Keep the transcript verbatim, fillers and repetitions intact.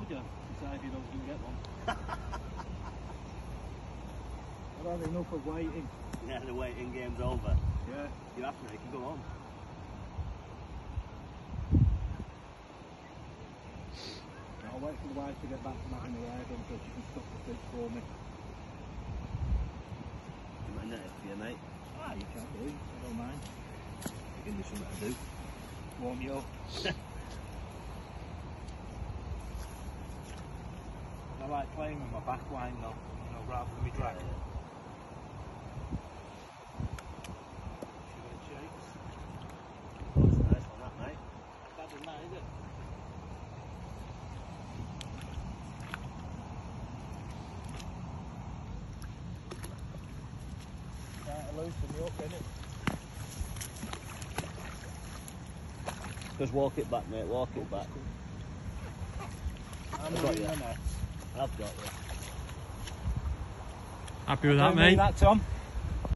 told you, decide you don't even get one. I've had enough of waiting. Yeah, the waiting game's over. Yeah. You have to make it go on. I'll wait for the wife to get back from that in the air until she can stop the stitch for me. You might net it for you, mate. Ah, you can't do. I don't mind. You give me something to do. Warm you up. I like playing with my back line though, you know, rather than me drag. Yeah. Sugar shakes. Oh, it's a nice one, that, mate. That doesn't matter, is it? Trying to loosen me up, innit? Just walk it back, mate, walk it back. I'm I've got doing you. my net. I've got you. Happy with that, Don't do mate? that, Tom.